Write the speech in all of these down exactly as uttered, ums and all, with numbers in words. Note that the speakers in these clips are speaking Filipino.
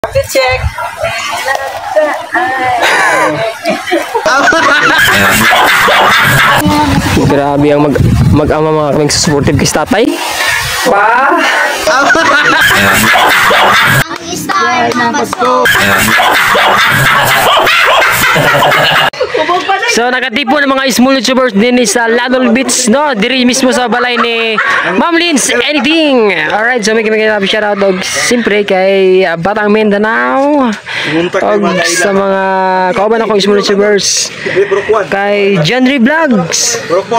Check. Grabe ang mag mag-ama mga kaming supportive kay tatay. Pa. Ang star na basko. So nakatipo ng mga small YouTubers din sa Ladol Beach, no? Diri mismo sa balay ni Ma'am Lynn's Anything. Alright, so may kami shout out dog siyempre kay uh, Batang Mindanao. Og sa mga kauban akong small YouTubers. Kay Genre Vlogs.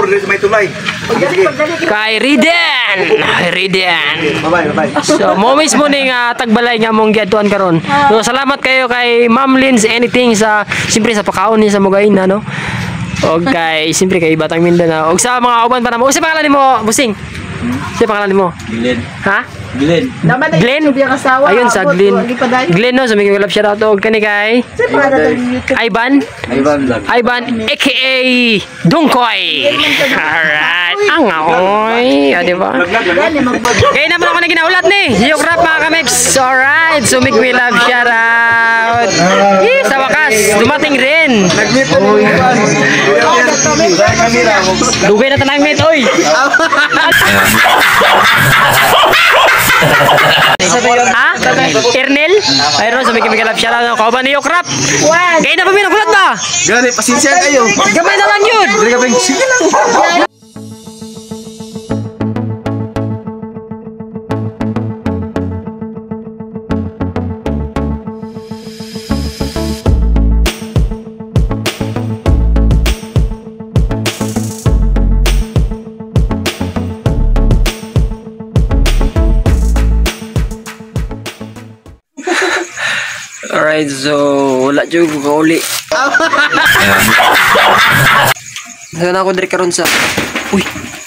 Kay Riden. Riden. So mo mismo ning uh, tagbalay nga mong giadtuan karon. So salamat kayo kay Ma'am Lynn's Anything sa siyempre sa pakaon ni sa Mugain na, no? Okay, siyempre kay Batang Mindanao. Og sa mga kauban pa na mo. Usa pangalan nimo, Busing? Usa pangalan nimo? Glenn. Ha? Glenn. Glenn. Ayun sa Glenn. Glenn, no, so may love shout out og kani kay Ivan. Ivan vlog. Ivan aka Dungkoy. Alright. Ang aoy, ah, di ba? Kaya naman ako na ginaulat ni. Yung rap mga kamix. Alright, so make me love shout out. Eh, sa wakas, dumating rin. Dugay na tanang mate, oy. Ha? Ernel? Ayun, so may love shout out. Kauban ni Yokrap. Kaya na pa may nagulat ba? Gani, pasensya kayo. Gamay na lang yun. Sige lang. Alright, so wala dyan ko kauli. Saan ako dari karon sa... Uy!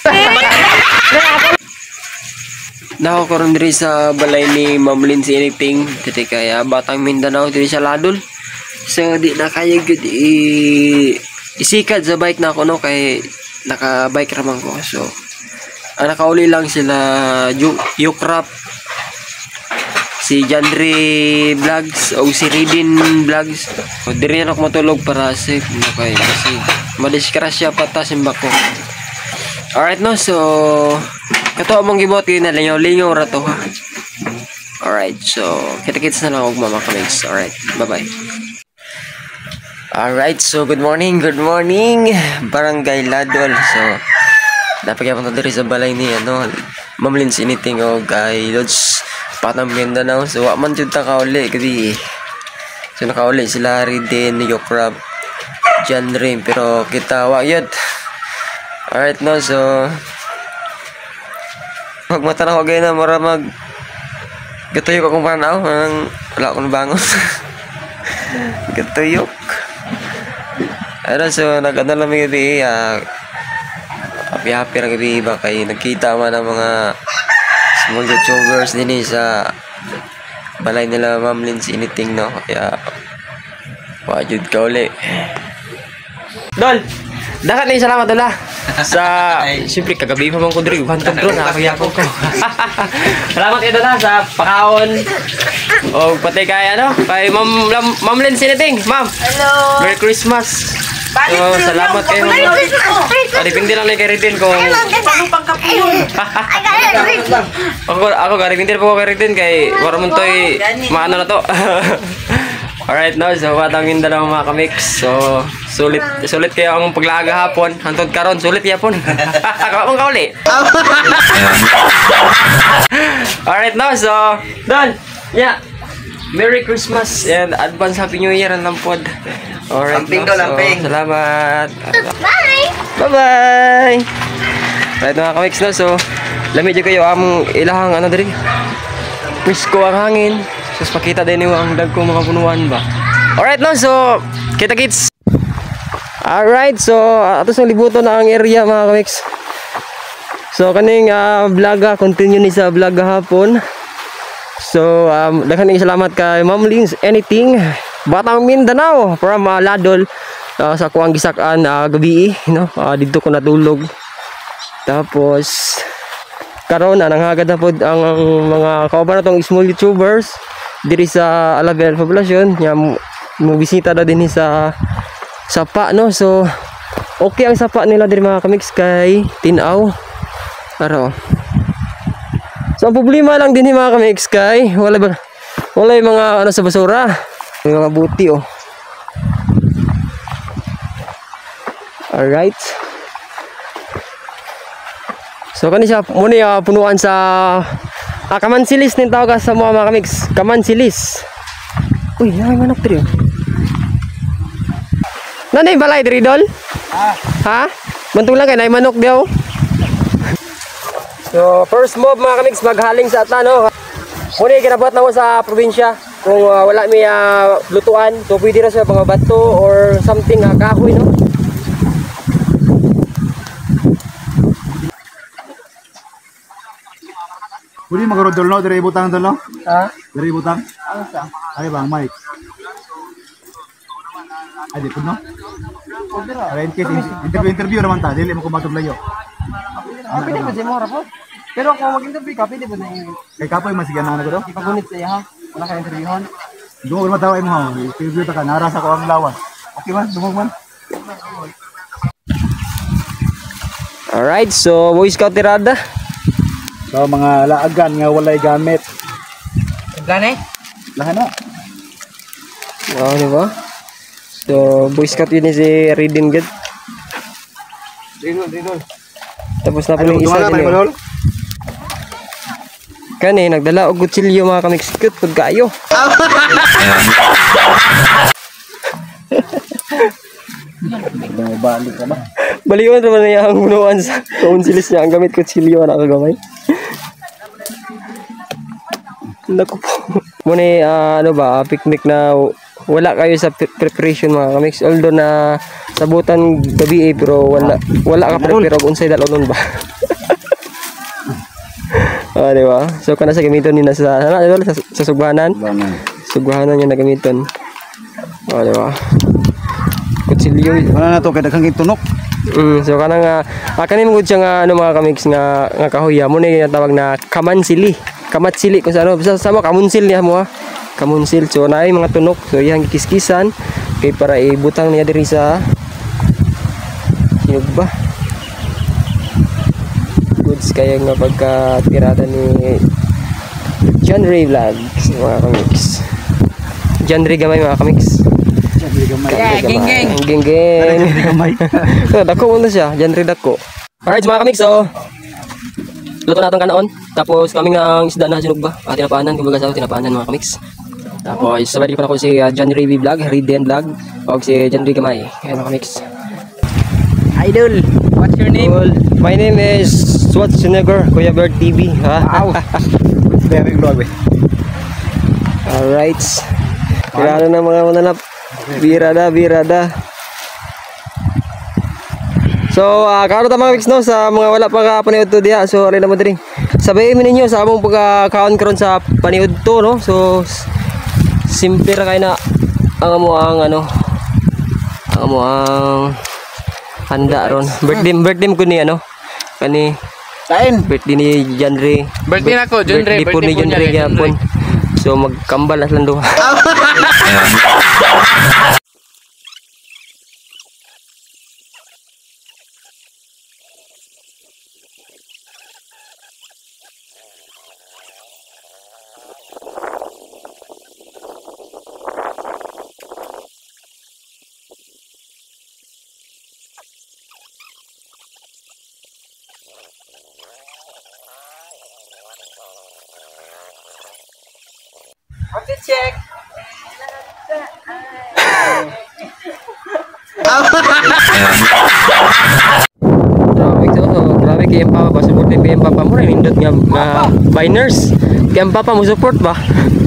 Nako karon dari sa balay ni Ma'am Lynn's Anything. Dito kaya Batang Mindanao dito sa Ladol. So di na kaya good i... isikad sa bike na ako, no? Kay naka-bike ramang ko. So ang nakauli lang sila Yukrap, si Genre Vlogs o si Ridin Vlogs. O diri na ako matulog para safe, no? Kaya kasi madiskrasya patasin ba ko. Alright, no, so kato mong gibot kayo na lingaw-lingaw rato, ha. Alright, so kita-kits na lang og mama kamigs. Alright, bye bye. Alright, so good morning, good morning Barangay Ladol. So napagyapan na diri sa balay ni ano Ma'am Lynn's Anything o kay Lodge Batang Mindanao. So wa man jud ta kauli kasi so nakauli sila Ridin, Yukrap, Genre, pero kita wa yun. Alright, no, so magmata na ko gaya na mara mag gatuyok akong panaw ang wala akong bangon. Gatuyok. Ano, so nag-ano lang mga gabi, uh, happy-happy na gabi ba kayo nagkita man ng mga small YouTubers din eh, sa balay nila Ma'am Lynn's Anything, no? Kaya wajud ka uli. Dol! Dakat na yung salamat dola sa siyempre kagabi pa mong kundri hantong doon nakakayakong ko. Salamat kayo dola sa pakaon o pati kay ano kay Ma'am Ma'am Lynn's Anything. Ma'am, hello, Merry Christmas. So, salamat kayo. Ari pindi lang kay Ridin kung ako ako kay Ridin po kay Ridin kay wala man toy maano na to. Alright, no, so Batang Mindanao mga kamix. So sulit sulit kayo ang paglaga hapon hantod karon sulit yapon. Kaon ka uli. Alright, no, so done. Yeah, Merry Christmas and advance Happy New Year ang lampod. Alright, no, so, salamat. Bye! Bye-bye! Alright mga kamix, no, so lamig dyan kayo ang ilahang ano diri Prisko ang hangin. Sus pakita din niyo ang dag kong mga punuan ba. Alright, no, so kita kits. Alright, so atos ang libuto na ang area mga kamix. So kaning uh, vlog continue ni sa vlog hapon. So um, daghan ning salamat kay Ma'am Lynn's Anything Batang Mindanao from uh, Ladol uh, sa kuang gisak-an uh, gabi, no? Uh, dito ko natulog. Tapos karon na nanghagad na pod ang, ang mga kauban natong small YouTubers diri sa Alaveal Poblacion nya mo bisita na din sa sapa no. So okay ang sapa nila diri mga kamix kay tinaw aro. So ang problema lang din mga kamix kay wala ba wala yung mga ano sa basura, yung mga buti oh. Alright. So kani siya muna uh, punuan sa ah, kamansilis nin tawag sa mga mga kamix. Kamansilis. Uy, may manok diri. Nanay balay diri dol? Ha? Ha? Bantong lang kay nay manok daw. So first move mga kamix maghaling sa ata no. Muna ginabot na ko sa probinsya. Kung uh, wala may uh, lutuan, so pwede na sa mga bato or something uh, kahoy no. Pwede magkaroon dol no? Dari butang dol no? Ha? Dari butang? Ano sa? Ay bang mic? Ay di po no? Ay in case interview interview naman ta, dili mo kumatog layo. Ah, pwede ba si Mora po? Pero kung mag-interview ka, pwede ba na yung Kay kapoy masigyan na ko do? ipagunit sa iya ha? Wala ka interviewhan? Dungog man tawa mo ha. Interview ta ka narasa ko ang lawas. Okay man, dungog man. Alright, so Boy Scout tirada. So mga laagan nga walay gamit. Gane? Lahan na. Oo, di ba? So, Boy Scout yun si Ridin Gad. Dinol, dinol. Tapos na po yung isa din yun. Kani, nagdala og kutsilyo mga kamikskut pag kayo. Balik ka ba? Baliwan naman niya ang bunuan sa kaunsilis niya. Ang gamit kutsilyo na kagamay. Naku po. Muna uh, ano ba, picnic na wala kayo sa preparation mga kamix. Although na sabutan gabi eh, pero wala wala ka prepare og unsay dalon ba. Ah, di ba? So kana sa gamiton ni na sa sana sa, sa sugbahanan. Sugbahanan niya na gamiton. Ah, di ba? Kutsilyo. Wala na to kay daghang tunok. Mm, so kana nga ah, kanin gud siya nga ano mga kamix nga nga kahoya mo ni tawag na kamansili. Kamatsili kung sa ano sa sama kamunsil niya mo ha. Kamunsil so naay mga tunok so iyang kiskisan kay para ibutang niya diri sa sinog ba. Goods kaya nga pagka-tirada ni John Ray Vlogs mga kamix. John Ray gamay mga kamix. John Ray gamay. Yeah, geng geng. Geng geng. John Ray gamay. So dako muna siya, John Ray dako. Alright mga kamix so luto natin kanaon. Tapos kami nga ang isda na sinog ba? Ah, tinapanan, kumbaga sa tinapanan mga kamix. Tapos sabay ko na ko si uh, John Ray Vlog, Riden Vlog, o si John Ray Gamay. Ayan mga kamix. Idol, what's your name? Well, my name is Schwarzenegger, Kuya Bird T V. Wow. Very vlog eh. Alright. Kailangan na mga mananap. Birada, birada. So, uh, karon ta mga mix no sa mga wala pa ka paniud to diha. So, ari na mo diri. Sabayin mi ninyo sa among pagka-kaon karon sa paniud to no. So, simple ra kay na ang amo ang ano. Ang amo ang handa ron. Birthday birthday ko ni ano. Kani Kain. birthday ni John Ray. Birthday na ko, John Ray. Birthday po ni John Ray gyapon. So, magkambal as lang do. Okay, check. Grabe to, oh, grabe kay ang papa ba support ni ang papa mo rin indot nga nga biners. Kay ang papa mo support ba?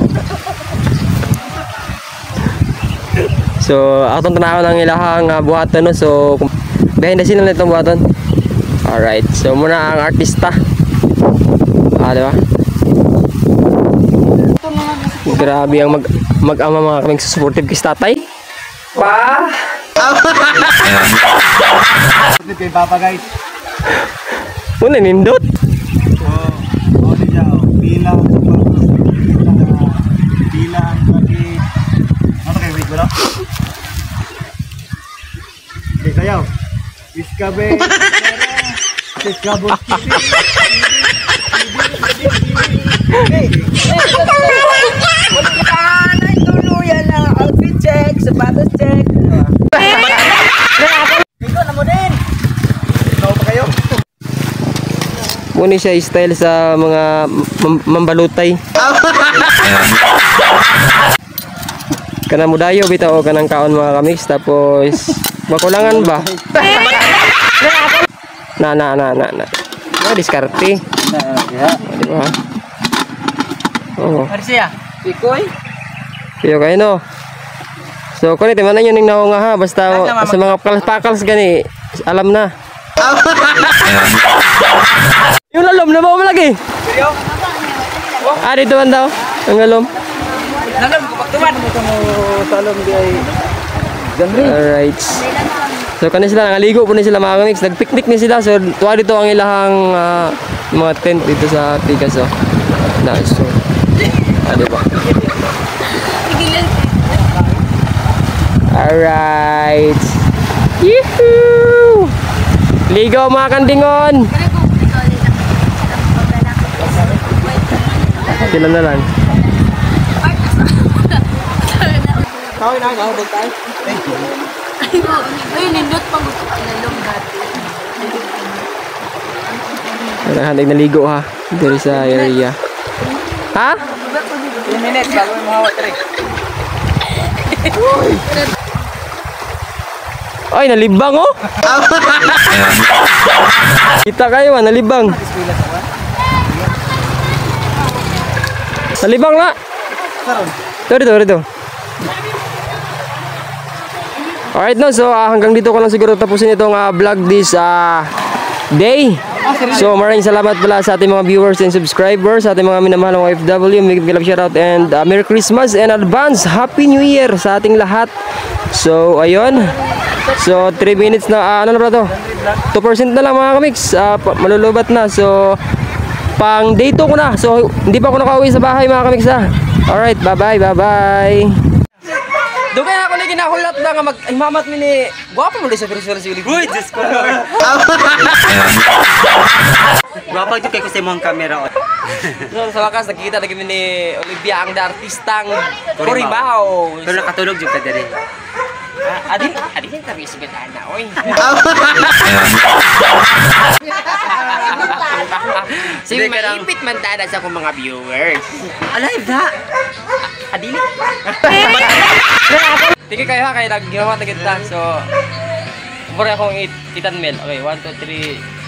So, atong tanaw lang ilahang uh, buhaton no. So, behind the scene lang itong buhaton. Alright, so muna ang artista. Ah, di ba? Grabe ang mag mag-ama mga kaming supportive kay tatay. Pa! Ito kay Papa guys. Muna nindot. So, oh siya, pila, pila Wala. Okay, sayaw. Iskabe. Iskabo. Ay, tuluyan na. Outfit check, sapatos check. Ikaw na mo din. Ikaw pa kayo. Muna siya style sa mga mam- mambalutay. Kana mo dayo bitaw o kanang kaon mga kamix tapos makulangan ba? Na na na na na. Oh, diskarte. Di ba? Oh. Marcia, Pikoy. Piyo kayo no. So kuno ti man yun ning naong nga ha basta sa mga pakals gani alam na. Yung lalom na mo lagi. Seryo? Ah dito man daw. Ang lalom. Nalam ko pagtuman mo mo talom di ay. Alright. So kanin sila nangaligo po ni sila mga kamix. Nagpiknik ni sila. So tuwa dito ang ilahang ah, mga tent dito sa Pikas. So nice. So, ah, diba? Alright. Yuhuu! Ligo mga kandingon! Sila na lang. Kawin na ako bugtay. Ay, nindot pang gusto ka lalong dati. Handig naligo ha. Dito sa area. Ha? three minutes bago mo hawak trek. Ay, nalibang oh! Kita kayo ah, nalibang. Nalibang na! Ito, dito, dito. Alright no, so ah, hanggang dito ko lang siguro tapusin itong ah, vlog this ah, day. So maraming salamat pala sa ating mga viewers and subscribers, sa ating mga minamahal ng O F W. May love shoutout and uh, Merry Christmas and advance Happy New Year sa ating lahat. So ayun. So three minutes na, uh, ano na ba to? two percent na lang mga kamix, uh, malulubat na. So pang day two ko na. So hindi pa ako nakauwi sa bahay mga kamix ha. Alright, bye bye, bye bye. Dugay ako na ginahulat na nga mag ay mamat mi ni guwapo mo sa pero sa Uy, just ko Lord. Guwapo ito kay kasi mong camera. So sa wakas nakikita na kami ni Olivia ang artistang Corimao. Pero nakatulog jud ka diri. Adi, adi yung kami sigat ana, oy. Sige, maipit man tada sa akong mga viewers. Alive da. Adili. Tingin kayo ha, kayo nag-ginawa na kita. So, puro akong itan mil. Okay, one, two, three.